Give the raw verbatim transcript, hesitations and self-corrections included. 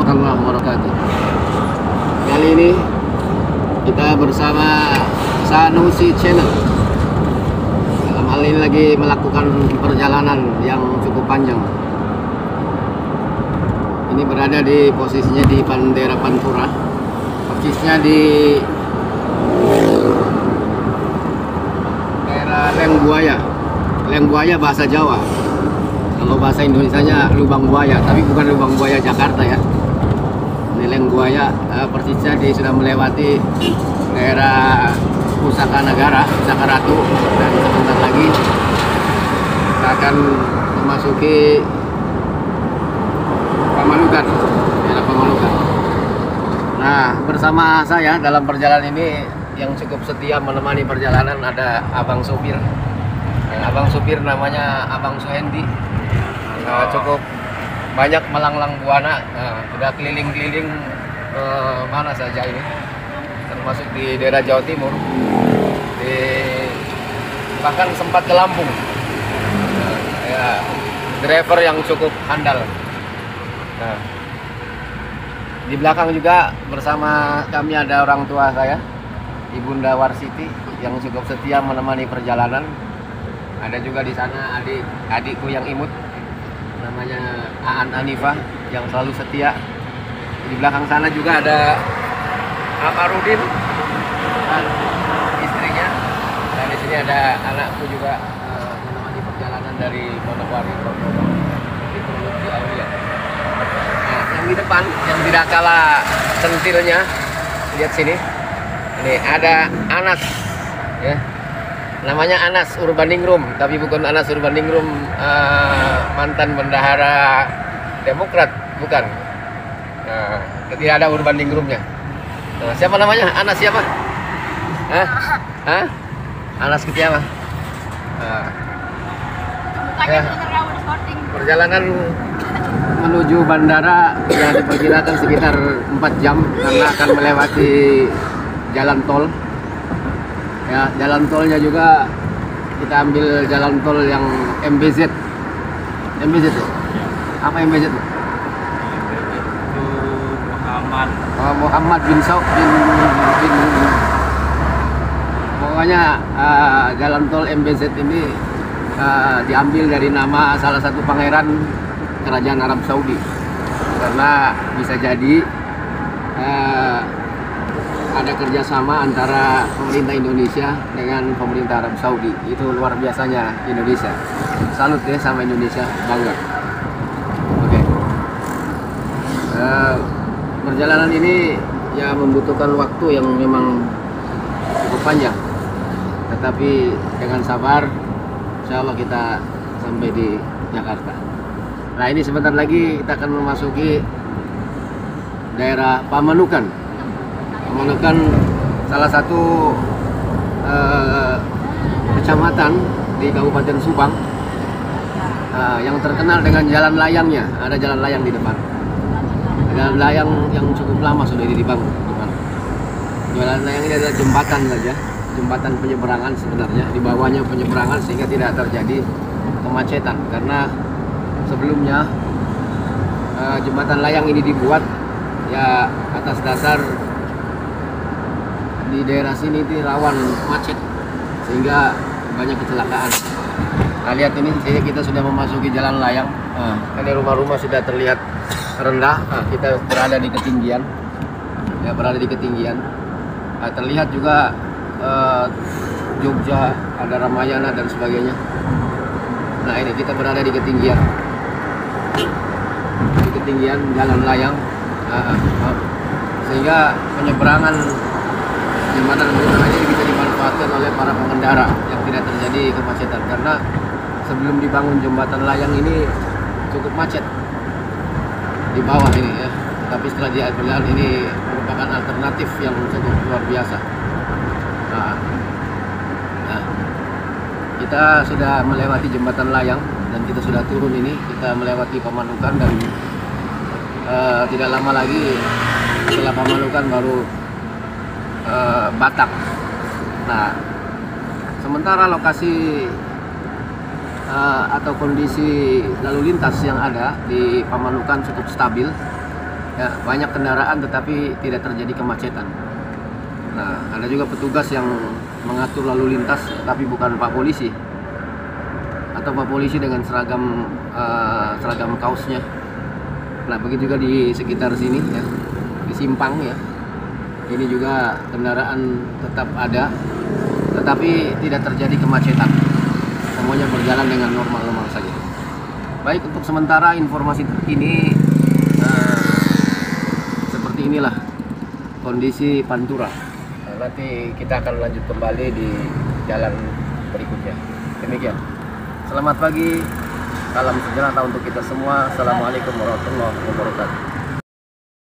warahmatullahi wabarakatuh. Kali ini kita bersama Sanusi Channel. Dalam hal ini lagi melakukan perjalanan yang cukup panjang. Ini berada di posisinya di daerah Pantura, persisnya di daerah Lengbuaya. Lengbuaya bahasa Jawa. Kalau bahasa Indonesianya lubang buaya, tapi bukan lubang buaya Jakarta ya. Ini Lengbuaya, uh, persisnya di sudah melewati daerah Pusaka Negara, Pusaka Ratu, dan sebentar lagi kita akan memasuki Pamanukan, daerah Pamanukan. Nah, bersama saya dalam perjalanan ini yang cukup setia menemani perjalanan ada abang supir. Abang supir namanya Abang Suhendi. Uh, cukup banyak melanglang buana, uh, sudah keliling-keliling uh, mana saja ini, termasuk di daerah Jawa Timur, di, bahkan sempat ke Lampung. Uh, ya, driver yang cukup handal. Nah, di belakang juga bersama kami ada orang tua saya, Ibunda Warsiti, yang cukup setia menemani perjalanan. Ada juga di sana adik adikku yang imut, namanya Aan Anifah, yang selalu setia. Di belakang sana juga ada Aparudin dan istrinya. Dan di sini ada anakku juga uh, menemani perjalanan dari Manokwari di Turut di Aulia. Nah, yang di depan yang tidak kalah centilnya, lihat sini. Ini ada Anas, ya. Namanya Anas Urbaningrum, tapi bukan Anas Urbaningrum uh, mantan bendahara Demokrat, bukan. Nah, tidak ada Urbaningrumnya. Nah, siapa namanya? Anas siapa? Hah? Hah? Anas Ketiama. Nah, ya. Perjalanan menuju bandara yang diperkirakan sekitar empat jam karena akan melewati jalan tol. Ya, jalan tolnya juga kita ambil jalan tol yang M B Z. M B Z ya? Apa M B Z? Itu Muhammad. Oh, Muhammad bin Saud bin, bin pokoknya uh, jalan tol M B Z ini uh, diambil dari nama salah satu pangeran kerajaan Arab Saudi. Karena bisa jadi uh, ada kerjasama antara pemerintah Indonesia dengan pemerintah Arab Saudi. Itu luar biasanya Indonesia. Salut ya sama Indonesia, bangga. Oke. Okay. Uh, perjalanan ini ya membutuhkan waktu yang memang cukup panjang. Tetapi dengan sabar, insya Allah kita sampai di Jakarta. Nah, ini sebentar lagi kita akan memasuki daerah Pamanukan. Pamanukan salah satu uh, kecamatan di Kabupaten Subang uh, yang terkenal dengan jalan layangnya. Ada jalan layang di depan. Jalan layang yang cukup lama sudah dibangun. Jalan layang ini adalah jembatan saja, jembatan penyeberangan sebenarnya. Di bawahnya penyeberangan sehingga tidak terjadi kemacetan. Karena sebelumnya uh, jembatan layang ini dibuat ya atas dasar di daerah sini itu rawan macet sehingga banyak kecelakaan. Nah, lihat ini, sini kita sudah memasuki jalan layang. Nah, ini rumah-rumah sudah terlihat rendah. Nah, kita berada di ketinggian, ya berada di ketinggian. Nah, terlihat juga uh, Jogja, ada Ramayana dan sebagainya. Nah, ini kita berada di ketinggian, di ketinggian jalan layang, uh, uh, sehingga penyeberangan jembatan ini bisa dimanfaatkan oleh para pengendara yang tidak terjadi kemacetan. Karena sebelum dibangun jembatan layang ini cukup macet di bawah ini ya, tapi setelah diambil ini merupakan alternatif yang cukup luar biasa. Nah, nah, kita sudah melewati jembatan layang dan kita sudah turun ini, kita melewati Pamanukan dan uh, tidak lama lagi setelah Pamanukan baru Uh, Batak. Nah, sementara lokasi uh, atau kondisi lalu lintas yang ada di Pamanukan cukup stabil, Ya, banyak kendaraan tetapi tidak terjadi kemacetan. Nah, ada juga petugas yang mengatur lalu lintas tapi bukan Pak Polisi atau Pak Polisi dengan seragam uh, seragam kaosnya. Nah, begitu juga di sekitar sini ya, di simpang ya. Ini juga kendaraan tetap ada tetapi tidak terjadi kemacetan. Semuanya berjalan dengan normal-normal saja. Baik, untuk sementara informasi terkini uh, seperti inilah kondisi Pantura. Nanti kita akan lanjut kembali di jalan berikutnya. Demikian. Selamat pagi, salam sejahtera untuk kita semua. Assalamualaikum warahmatullahi wabarakatuh.